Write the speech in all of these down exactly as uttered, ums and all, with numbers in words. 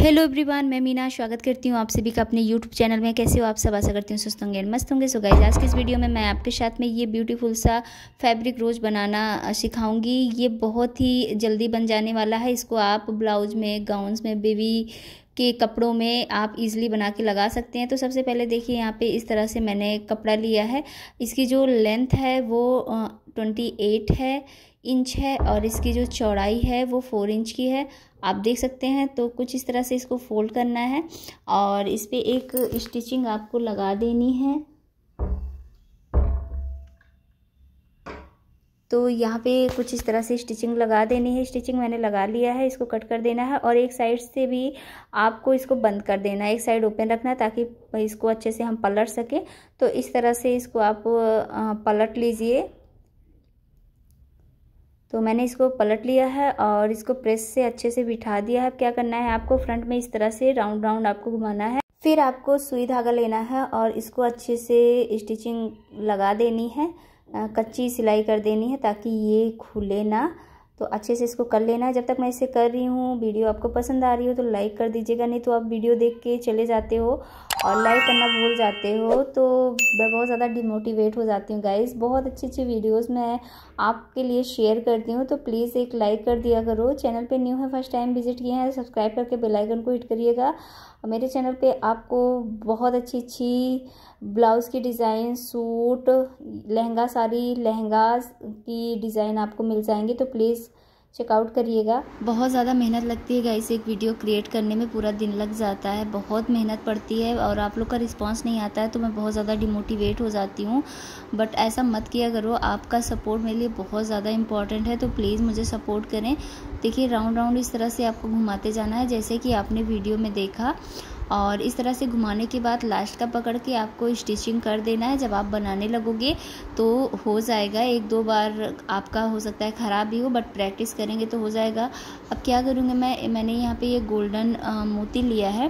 Hello everyone, मैं मीना स्वागत करती हूँ आप सभी का अपने यूट्यूब चैनल में। कैसे हो आप सब? आशा करती हूँ सुस्त होंगे और मस्त होंगे। सो गाइस, आज की इस वीडियो में मैं आपके साथ में ये ब्यूटीफुल सा फैब्रिक रोज बनाना सिखाऊंगी। ये बहुत ही जल्दी बन जाने वाला है। इसको आप ब्लाउज में, गाउन्स में, बेबी के कपड़ों में आप इजीली बना के लगा सकते हैं। तो सबसे पहले देखिए, यहाँ पे इस तरह से मैंने कपड़ा लिया है। इसकी जो लेंथ है वो ट्वेंटी एट है इंच है और इसकी जो चौड़ाई है वो फोर इंच की है, आप देख सकते हैं। तो कुछ इस तरह से इसको फोल्ड करना है और इस पे एक स्टिचिंग आपको लगा देनी है। तो यहाँ पे कुछ इस तरह से स्टिचिंग लगा देनी है। स्टिचिंग मैंने लगा लिया है। इसको कट कर देना है और एक साइड से भी आपको इसको बंद कर देना है। एक साइड ओपन रखना है ताकि इसको अच्छे से हम पलट सकें। तो इस तरह से इसको आप पलट लीजिए। तो मैंने इसको पलट लिया है और इसको प्रेस से अच्छे से बिठा दिया है। अब क्या करना है, आपको फ्रंट में इस तरह से राउंड राउंड आपको घुमाना है। फिर आपको सुई धागा लेना है और इसको अच्छे से स्टिचिंग लगा देनी है, कच्ची सिलाई कर देनी है ताकि ये खुले ना। तो अच्छे से इसको कर लेना है। जब तक मैं इसे कर रही हूँ, वीडियो आपको पसंद आ रही हो तो लाइक कर दीजिएगा, नहीं तो आप वीडियो देख के चले जाते हो और लाइक करना भूल जाते हो तो मैं बहुत ज़्यादा डिमोटिवेट हो जाती हूँ। गाइस, बहुत अच्छी अच्छी वीडियोस मैं आपके लिए शेयर करती हूँ, तो प्लीज़ एक लाइक कर दिया करो। चैनल पे न्यू है, फर्स्ट टाइम विजिट किए हैं, सब्सक्राइब करके बेल आइकन को हिट करिएगा। मेरे चैनल पे आपको बहुत अच्छी अच्छी ब्लाउज़ की डिज़ाइन, सूट, लहंगा साड़ी, लहंगास की डिज़ाइन आपको मिल जाएंगे, तो प्लीज़ चेकआउट करिएगा। बहुत ज़्यादा मेहनत लगती है गाइस, एक वीडियो क्रिएट करने में पूरा दिन लग जाता है, बहुत मेहनत पड़ती है और आप लोग का रिस्पांस नहीं आता है तो मैं बहुत ज़्यादा डिमोटिवेट हो जाती हूँ। बट ऐसा मत किया करो, आपका सपोर्ट मेरे लिए बहुत ज़्यादा इंपॉर्टेंट है, तो प्लीज़ मुझे सपोर्ट करें। देखिए, राउंड राउंड इस तरह से आपको घुमाते जाना है जैसे कि आपने वीडियो में देखा, और इस तरह से घुमाने के बाद लास्ट का पकड़ के आपको स्टिचिंग कर देना है। जब आप बनाने लगोगे तो हो जाएगा। एक दो बार आपका हो सकता है ख़राब भी हो, बट प्रैक्टिस करेंगे तो हो जाएगा। अब क्या करूँगी मैं, मैंने यहाँ पे ये गोल्डन मोती लिया है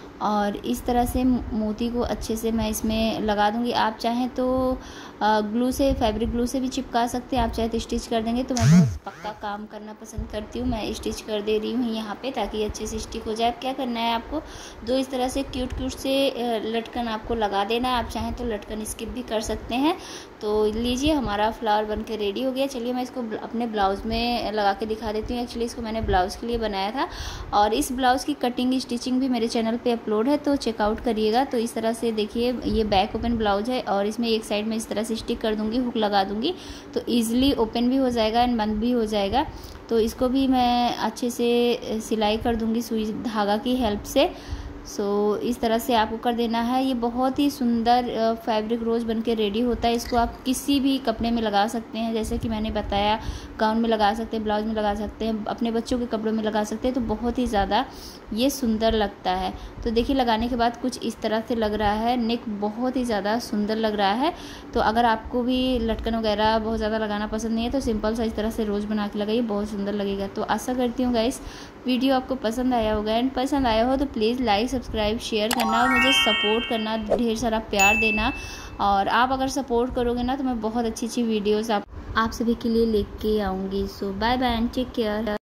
और इस तरह से मोती को अच्छे से मैं इसमें लगा दूंगी। आप चाहें तो ग्लू से, फैब्रिक ग्लू से भी चिपका सकते हैं, आप चाहे तो स्टिच कर देंगे। तो मैं बहुत पक्का काम करना पसंद करती हूँ, मैं स्टिच कर दे रही हूँ यहाँ पे ताकि अच्छे से स्टिक हो जाए। अब क्या करना है, आपको दो इस तरह से क्यूट क्यूट से लटकन आपको लगा देना है। आप चाहें तो लटकन स्किप भी कर सकते हैं। तो लीजिए, हमारा फ्लावर बन के रेडी हो गया। चलिए मैं इसको अपने ब्लाउज़ में लगा के दिखा देती हूँ। एक्चुअली इसको मैंने ब्लाउज़ के लिए बनाया था और इस ब्लाउज़ की कटिंग स्टिचिंग भी मेरे चैनल पे अपलोड है, तो चेकआउट करिएगा। तो इस तरह से देखिए, ये बैक ओपन ब्लाउज है और इसमें एक साइड में इस तरह से स्टिक कर दूंगी, हुक लगा दूंगी, तो ईजिली ओपन भी हो जाएगा एंड बंद भी हो जाएगा। तो इसको भी मैं अच्छे से सिलाई कर दूंगी सुई धागा की हेल्प से। सो so, इस तरह से आपको कर देना है। ये बहुत ही सुंदर फैब्रिक रोज बन के रेडी होता है। इसको आप किसी भी कपड़े में लगा सकते हैं, जैसे कि मैंने बताया, गाउन में लगा सकते हैं, ब्लाउज में लगा सकते हैं, अपने बच्चों के कपड़ों में लगा सकते हैं। तो बहुत ही ज़्यादा ये सुंदर लगता है। तो देखिए, लगाने के बाद कुछ इस तरह से लग रहा है, नेक बहुत ही ज़्यादा सुंदर लग रहा है। तो अगर आपको भी लटकन वगैरह बहुत ज़्यादा लगाना पसंद नहीं है तो सिंपल सा इस तरह से रोज़ बना के लगाइए, बहुत सुंदर लगेगा। तो आशा करती हूँ गाइस वीडियो आपको पसंद आया होगा, एंड पसंद आया हो तो प्लीज़ लाइक, सब्सक्राइब, शेयर करना और मुझे सपोर्ट करना, ढेर सारा प्यार देना। और आप अगर सपोर्ट करोगे ना तो मैं बहुत अच्छी अच्छी वीडियोस आप आप सभी के लिए लेके आऊँगी। So bye bye and take care.